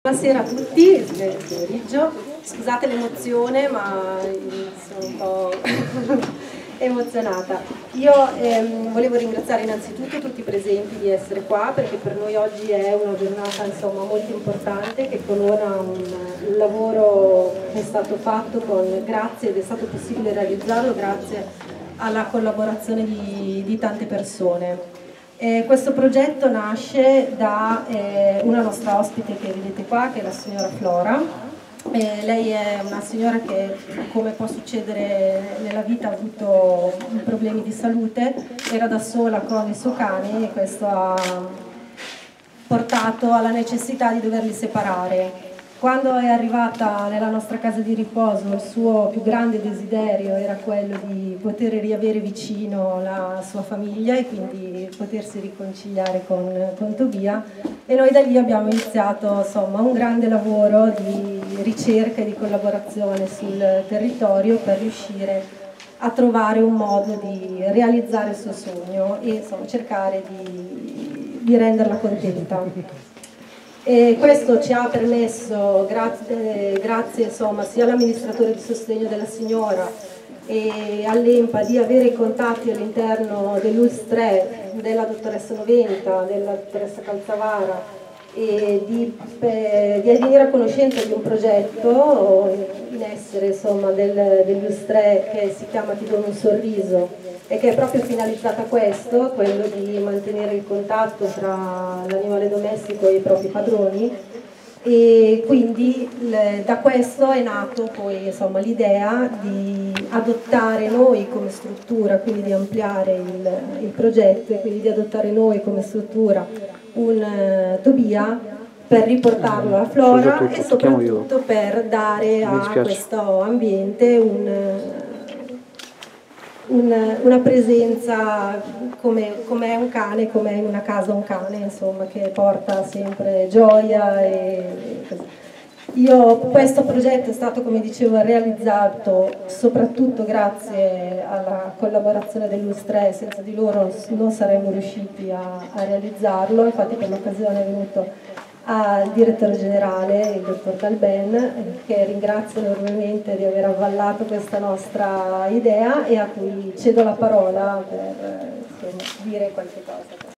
Buonasera a tutti, buon pomeriggio. Scusate l'emozione, ma sono un po' emozionata. Io volevo ringraziare innanzitutto tutti i presenti di essere qua, perché per noi oggi è una giornata molto importante che colora un lavoro che è stato fatto grazie ed è stato possibile realizzarlo grazie alla collaborazione di tante persone. Questo progetto nasce da una nostra ospite che vedete qua, che è la signora Flora. Lei è una signora che, come può succedere nella vita, ha avuto problemi di salute, era da sola con il suo cane e questo ha portato alla necessità di doverli separare. Quando è arrivata nella nostra casa di riposo, il suo più grande desiderio era quello di poter riavere vicino la sua famiglia e quindi potersi riconciliare con Tobia, e noi da lì abbiamo iniziato un grande lavoro di ricerca e di collaborazione sul territorio per riuscire a trovare un modo di realizzare il suo sogno e cercare di renderla contenta. E questo ci ha permesso, grazie sia all'amministratore di sostegno della signora e all'EMPA, di avere i contatti all'interno dell'ULSS 3 della dottoressa Noventa, della dottoressa Calzavara, e di venire a conoscenza di un progetto in essere dell'ULSS 3 che si chiama Ti dono un sorriso, e che è proprio finalizzata a questo, quello di mantenere il contatto tra l'animale domestico e i propri padroni. E quindi da questo è nato poi l'idea di adottare noi come struttura, quindi di ampliare il progetto e quindi di adottare noi come struttura un Tobia per riportarlo alla Flora e soprattutto per dare a questo ambiente una presenza come è un cane, come è in una casa un cane, che porta sempre gioia e così. Questo progetto è stato, come dicevo, realizzato soprattutto grazie alla collaborazione dell'ULSS 3, senza di loro non saremmo riusciti a realizzarlo. Infatti per l'occasione è venuto al direttore generale, il dottor Dalben, che ringrazio enormemente di aver avvallato questa nostra idea e a cui cedo la parola per dire qualche cosa.